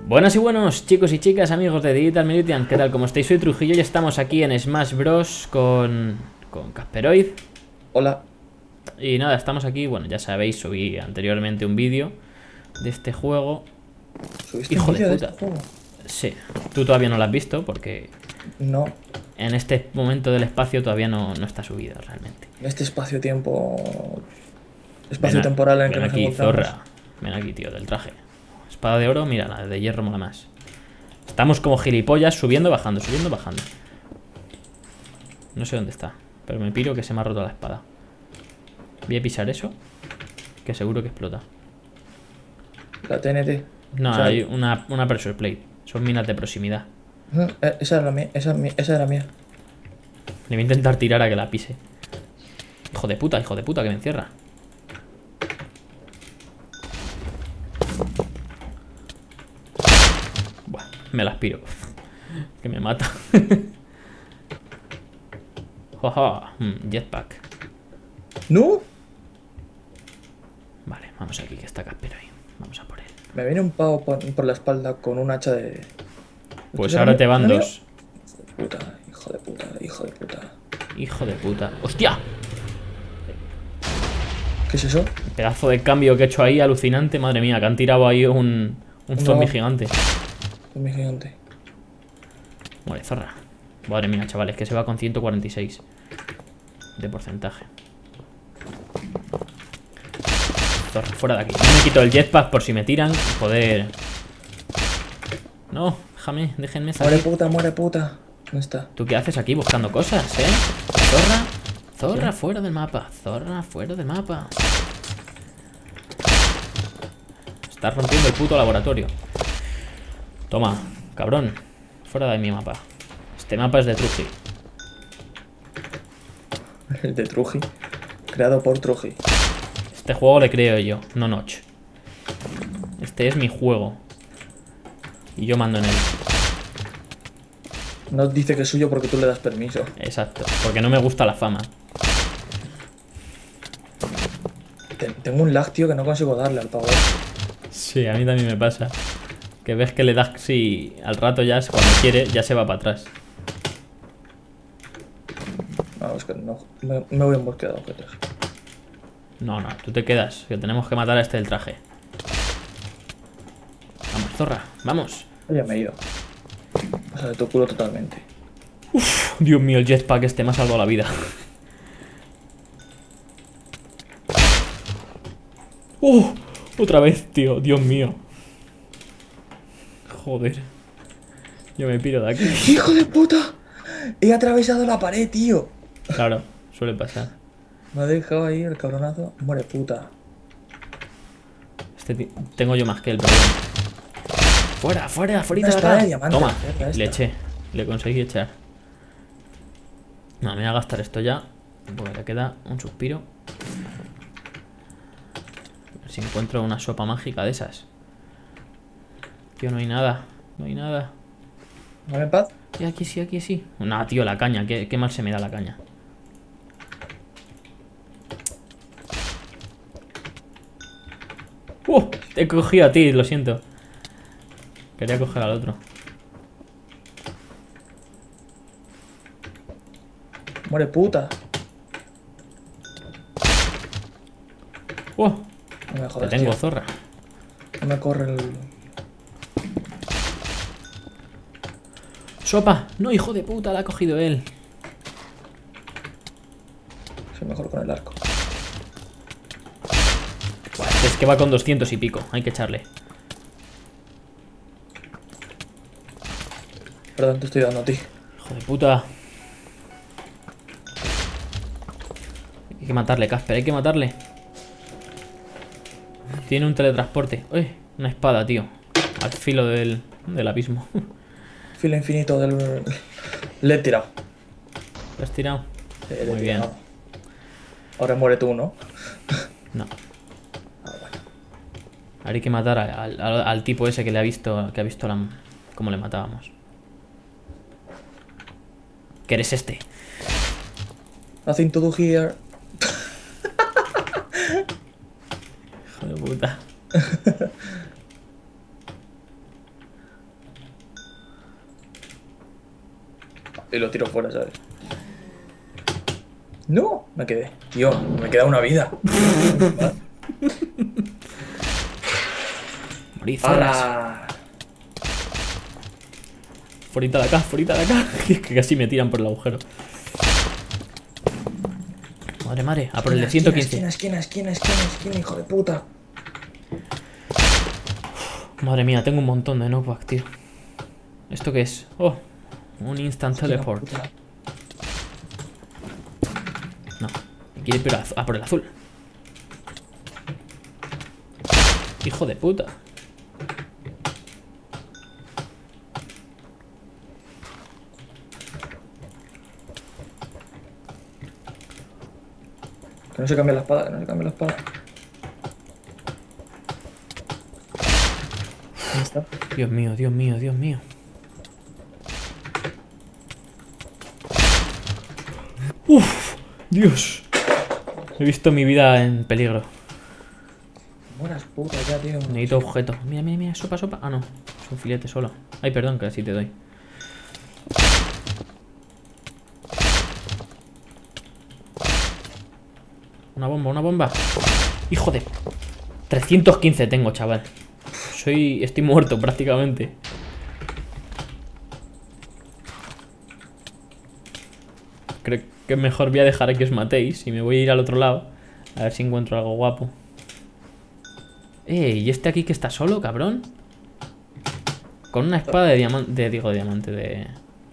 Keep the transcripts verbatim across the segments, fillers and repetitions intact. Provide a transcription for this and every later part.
Buenas y buenos chicos y chicas, amigos de Digital Militian, ¿qué tal? ¿Cómo estáis? Soy Trujillo y estamos aquí en Smash Bros. con, con Casperoid. Hola. Y nada, estamos aquí, bueno, ya sabéis, subí anteriormente un vídeo de este juego. ¿Subiste Hijo un de vídeo de puta. este juego? Sí, tú todavía no lo has visto porque No, en este momento del espacio todavía no, no está subido realmente. en este espacio-tiempo... Ven, Espacio a- temporal en el que ven nos aquí, encontramos. zorra. Ven aquí, tío, del traje. Espada de oro, mira, la de hierro mola más. Estamos como gilipollas, subiendo, bajando, subiendo, bajando. No sé dónde está, pero me piro que se me ha roto la espada. Voy a pisar eso, que seguro que explota. La T N T. No, O sea, hay una, una pressure plate. Son minas de proximidad. mm, eh, Esa era la mía, esa, mi- esa era mía. Le voy a intentar tirar a que la pise. Hijo de puta, hijo de puta, que me encierra. Buah, me la aspiro. Que me mata. Jaja, mm, jetpack. ¡No! Vale, vamos aquí, que está Casper ahí. Vamos a por él. Me viene un pavo por, por la espalda con un hacha de... Pues ¿Esto ahora era te mío? van ¿Era mío? dos. Puta, hijo de puta, hijo de puta. Hijo de puta. ¡Hostia! ¿Qué es eso? Pedazo de cambio que he hecho ahí, alucinante. Madre mía, que han tirado ahí un, un No. zombie gigante. Un mi gigante. Muere, zorra. Madre mía, chavales, que se va con ciento cuarenta y seis de porcentaje. Zorra, fuera de aquí. Yo me quito el jetpack por si me tiran. Poder... No, déjame, déjenme Muere salir. puta, muere puta. ¿Dónde está? ¿Tú qué haces aquí buscando cosas, eh? Zorra, zorra, fuera del mapa. Zorra, fuera del mapa. Estás rompiendo el puto laboratorio. Toma, cabrón. Fuera de mi mapa. Este mapa es de Truji. El de Truji. Creado por Truji. Este juego le creo yo, no Notch. Este es mi juego. Y yo mando en él. No dice que es suyo porque tú le das permiso. Exacto, porque no me gusta la fama. Te- Tengo un lag, tío, que no consigo darle al pavo. Sí, a mí también me pasa. Que ves que le das si al rato ya, cuando quiere, ya se va para atrás. No, es que no. Me, me voy en búsqueda de objetos. No, no, tú te quedas, que tenemos que matar a este del traje. Vamos, zorra, vamos. Oye, me he ido. O sea, de tu culo totalmente. Dios mío, el jetpack este me ha salvado la vida. ¡Oh! Otra vez, tío, Dios mío. Joder. Yo me piro de aquí. ¡Hijo de puta! He atravesado la pared, tío. Claro, suele pasar. Me ha dejado ahí el cabronazo. Muere puta. Este ti- tengo yo más que él, perdón. Fuera, fuera, fuera de espada de acá. diamante, Toma, mierda esta. le eché. Le conseguí echar. No, me voy a gastar esto ya. Porque le queda un suspiro. A ver si encuentro una sopa mágica de esas. Tío, no hay nada. No hay nada. ¿Vale, en paz? Y aquí sí, aquí sí. Nah, tío, la caña. Qué, qué mal se me da la caña. ¡Uh! Te he cogido a ti, lo siento. Quería coger al otro. Muere puta. ¡Uh! No me Te jodas, tengo, tío. zorra. No me corre el... ¡Sopa! No, hijo de puta, la ha cogido él. Soy mejor con el arco. Buah, es que va con doscientos y pico. Hay que echarle. Perdón, te estoy dando a ti. Hijo de puta. Hay que matarle, Casper, hay que matarle. Tiene un teletransporte. Uy, una espada, tío. Al filo del, del abismo. Filo infinito del... Le he tirado. ¿Lo has tirado? Sí, le he Muy bien. tirado. Ahora muere tú, ¿no? No. Ah, bueno. Ahora hay que matar a- al, al- al tipo ese que le ha visto. Que ha visto la, cómo le matábamos. ¿Qué eres este? Nothing to do here. Hijo de puta. y lo tiro fuera, ¿sabes? No, me quedé. Tío, me queda una vida. Morí, zorras. ¡Hala! Forita de acá, forita de acá. Que casi me tiran por el agujero. Madre, madre. A por el de ciento quince. Esquina, esquina, esquina, esquina, esquina, hijo de puta. Madre mía, tengo un montón de knockback, tío. ¿Esto qué es? Oh, un instant teleport. No, me quiere ir a por el azul. Hijo de puta. Que no se cambie la espada, que no se cambie la espada. ¿Dónde está? Dios mío, Dios mío, Dios mío. Uf, Dios. He visto mi vida en peligro. Buenas putas ya, tío. Necesito objeto. Mira, mira, mira, sopa, sopa. Ah, no, es un filete solo. Ay, perdón, que así te doy. Una bomba, una bomba. Hijo de... trescientos quince tengo, chaval. Soy... Estoy muerto prácticamente. Creo que mejor voy a dejar que os matéis y me voy a ir al otro lado. A ver si encuentro algo guapo. Eh, ¿y este aquí que está solo, cabrón? Con una espada de diamante... De, digo, de diamante, de...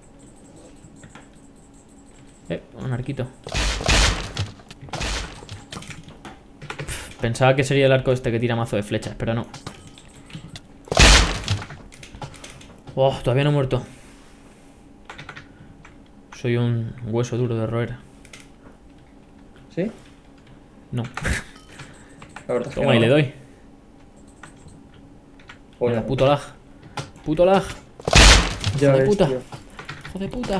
Eh, un arquito. Pensaba que sería el arco este que tira mazo de flechas, pero no. Oh, todavía no he muerto. Soy un hueso duro de roer. ¿Sí? No. La verdad es que Toma y no. le doy. Joder, Mira, puto lag. Puto lag. ya Hijo de ves, puta. tío. Hijo de puta.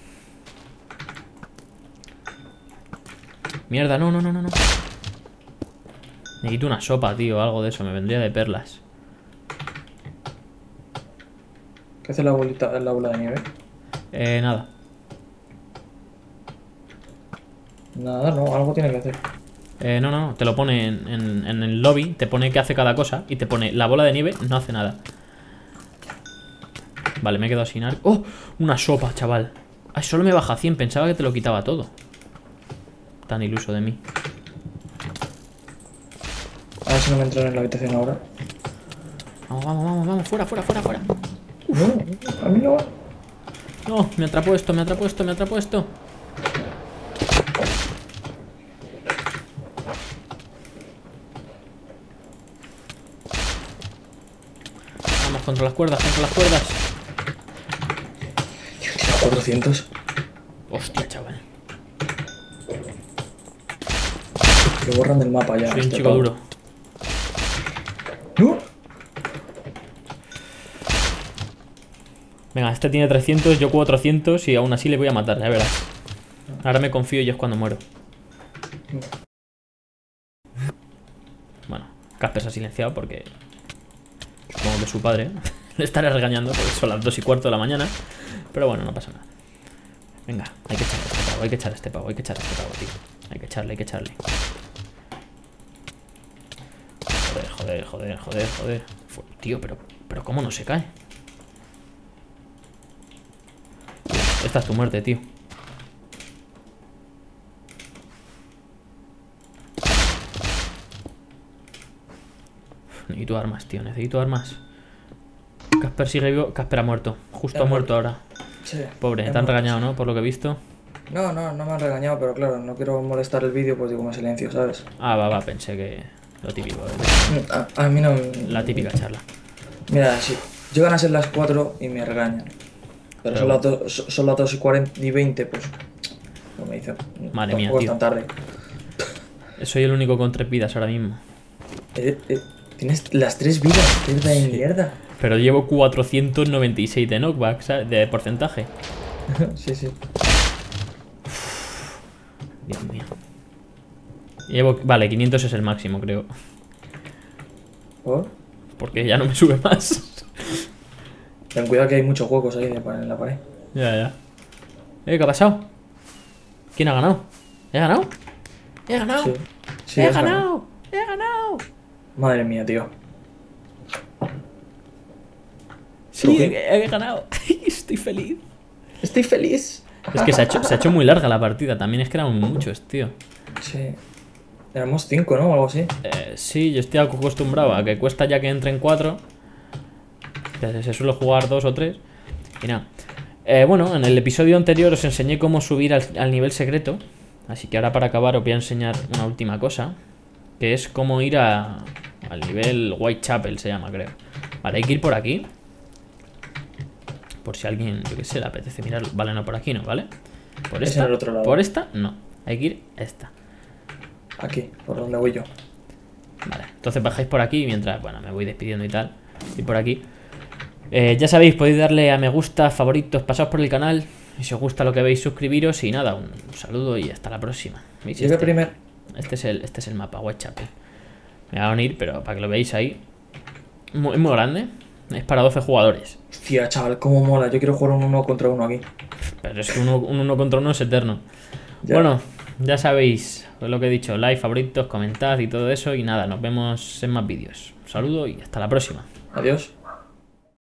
Mierda, no, no, no, no, no. Necesito una sopa, tío, algo de eso. Me vendría de perlas. ¿Qué hace la bolita, la bola de nieve? Eh, nada. Nada, no, algo tiene que hacer. Eh, no, no, no. Te lo pone en, en, en el lobby. Te pone que hace cada cosa. Y te pone la bola de nieve no hace nada. Vale, me he quedado sin arco. ¡Oh! Una sopa, chaval. Ay, solo me baja cien. Pensaba que te lo quitaba todo. Tan iluso de mí. A ver si no me entran en la habitación ahora. Vamos, vamos, vamos, vamos. Fuera, fuera, fuera, fuera. No, a mí no va. No, me atrapó esto, me atrapó esto, me atrapó esto. Vamos, contra las cuerdas, contra las cuerdas. Tío, tira cuatrocientos. Hostia, chaval. Que borran del mapa ya. Soy un este chico pavo. duro. No. Venga, este tiene trescientos, yo cuatrocientos y aún así le voy a matar, ya verás. Ahora me confío y es cuando muero. Bueno, Casper se ha silenciado porque... Supongo que su padre le estará regañando porque son las dos y cuarto de la mañana. Pero bueno, no pasa nada. Venga, hay que echarle este pavo, hay que echar este pavo, hay que echar este pavo, tío. Hay que echarle, hay que echarle. Joder, joder, joder, joder, joder. Fu- Tío, pero, pero ¿cómo no se cae? Esta es tu muerte, tío. Necesito armas, tío, necesito armas. Casper sigue vivo. Casper ha muerto. Justo He ha muerto muerto. ahora. Sí. Pobre, te han Hemos- regañado, ¿no? Por lo que he visto. No, no, no me han regañado, pero claro, no quiero molestar el vídeo, pues digo, me silencio, ¿sabes? Ah, va, va, pensé que... Lo típico, ¿eh? A, a mí no... La típica charla. Mira, sí, llegan a ser las cuatro y me regañan. Pero, Pero son, las dos, so- son las dos y cuarenta y veinte, pues... No me dicen. Madre mía, tampoco tío. es tan tarde. Soy el único con tres vidas ahora mismo. Eh, eh, tienes las tres vidas, mierda de Sí. mierda. Pero llevo cuatrocientos noventa y seis de knockback, ¿sabes? De porcentaje. Sí, sí. Dios mío. Llevo... Vale, quinientos es el máximo, creo. ¿Por? Porque ya no me sube más. Ten cuidado que hay muchos huecos ahí de pa- en la pared. Ya, ya. ¿qué ha pasado? ¿Quién ha ganado? ¿He ganado? ¿He ganado? Sí. Sí, ¡He has ganado. ganado! ¡He ganado! Madre mía, tío. Sí, ¿Tú qué? he, he ganado. Estoy feliz. Estoy feliz. Es que se ha, hecho, se ha hecho muy larga la partida. También es que éramos muchos, tío. Sí. Éramos cinco, ¿no? O algo así. Eh, sí, yo estoy acostumbrado a que cuesta ya que entren cuatro. Que se suele jugar dos o tres. Y nada. Eh, bueno, en el episodio anterior os enseñé cómo subir al, al nivel secreto. Así que ahora para acabar os voy a enseñar una última cosa. Que es cómo ir a, al nivel Whitechapel, se llama, creo. Vale, hay que ir por aquí. Por si a alguien, yo qué sé, le apetece mirarlo. Vale, no, por aquí no, ¿vale? Por Es esta, en el otro lado. por esta, no. Hay que ir a esta. Aquí, por donde voy yo. Vale, entonces bajáis por aquí mientras, bueno, me voy despidiendo y tal. Y por aquí. Eh, ya sabéis, podéis darle a me gusta, favoritos, pasaos por el canal. Y si os gusta lo que veis, suscribiros. Y nada, un saludo y hasta la próxima. ¿Veis? Llegué Este, primero. este, es el, este es el mapa, Whitechapel. Me va a unir, pero para que lo veáis ahí. Muy, es muy grande. Es para doce jugadores. Hostia, chaval, cómo mola. Yo quiero jugar un uno contra uno aquí. Pero es que uno, un uno contra uno es eterno. Ya. Bueno, ya sabéis lo que he dicho. Like, favoritos, comentad y todo eso. Y nada, nos vemos en más vídeos. Un saludo y hasta la próxima. Adiós.